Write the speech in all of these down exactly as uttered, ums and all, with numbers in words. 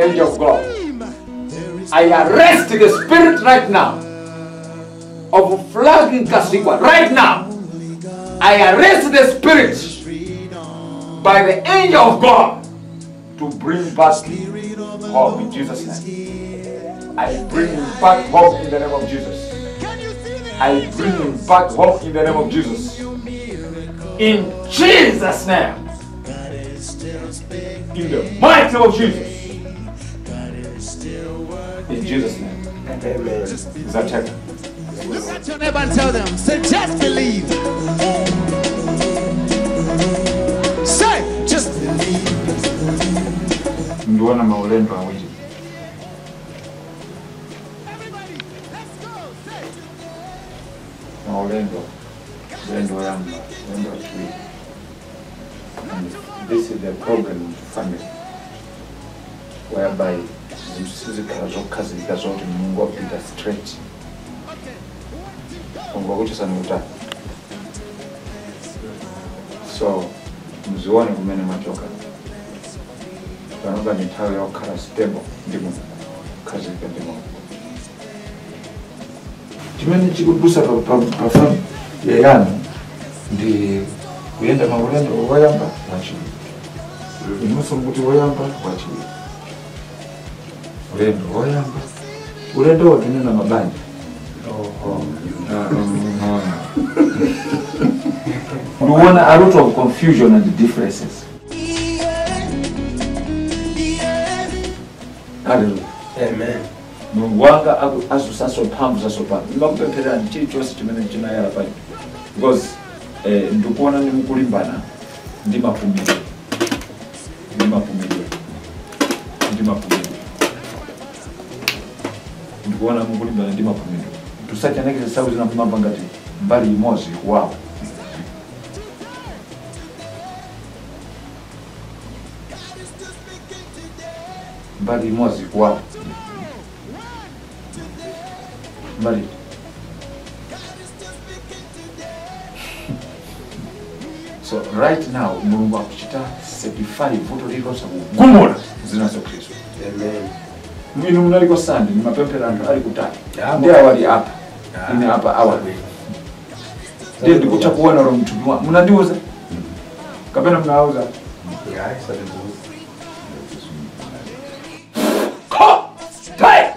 angel of God. I arrest the spirit right now of flogging Kasigwa. Right now, I arrest the spirit by the angel of God to bring back hope in Jesus' name. I bring back hope in the name of Jesus. I bring back hope in the name of Jesus. In Jesus' name. In the mighty name of Jesus. In Jesus' name. Amen. Is that check? Look at your neighbor and tell them, say, just believe. Say, just believe. Nduona maulendo awili. Everybody, let's go. Say. Maulendo. Maulendo yamba. Maulendo atui. And this is the problem in family. Whereby zimsizikala zokukazika zote Mungu apita straight. Mungu akuchisa nukuta. So, mzione kumene machoka. Panoga nitawe ya wakara stable ndimu. Kazika ndimu. Chimene chikudusa pa fam ya yanu ndi kuyenda maulendo wayamba wachiwi. Inusu mbuti wayamba wachiwi. Ulendo wayamba. Ulendo wakinena mabanja. Oh, you want a lot of confusion and differences. Hallelujah. Amen. Mwanga asu saso pambu saso pambu. Mbakupepera nchini chosi chimene china yala pali. Because eh, ndukuona ni mkulimbana. Ndima pumili. Ndima pumili. Ndima pumili. Ndukuona mkulimbana ndima pumili. Tusacha neke sababu zina mambo ngati mbali imozi wow. Mbali imozi wow. Mbali. So right now Mungu akuchita certify voto liko sabu gumula zinazo Kristo. Amen. Mwinu mnaliko sandi ni mapempera ali kutaki. Ndia wali hapa. Ine hapa awali. Ndio ndikucha kuona ro mtu mwa. Mnandiuza? Kapena mnauza? Yeah, I said it was. Ko! Tai!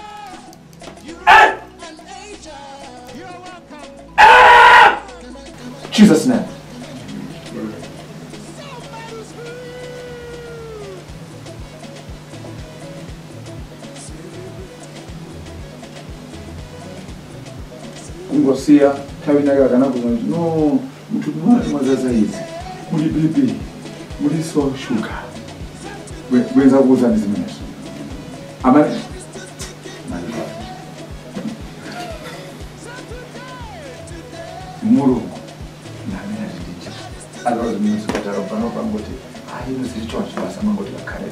Jesus name. Ngosia tawina kana kuzonzi no mtu mwana mwazaza hizi muri bibi muri so sugar wenza kuza ndizimenezo amane muru nani azidija alozi mimi sikataro pano pangoti ayi muzilicho basa mangoti bakare.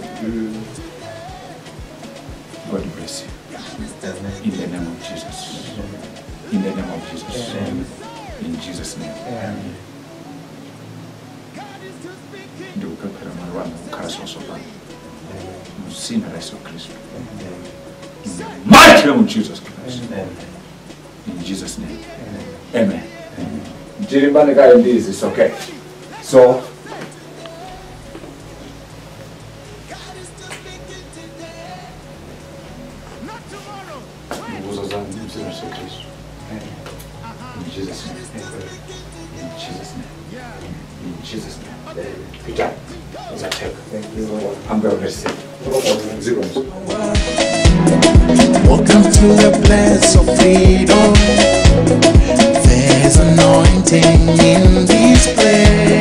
God bless you. In the name of Jesus. In the name of Jesus. Amen. In Jesus' name. Amen. Do prepare my one corazón sopa. Sin resto Cristo. In the mighty name of Jesus Christ. Amen. In Jesus' name. Amen. Jirimbane guy in this is okay. So in Jesus' name. In Jesus' name. In Jesus' name. Good job. Thank you. I'm going to receive. Welcome to the place of freedom. There's anointing in this place.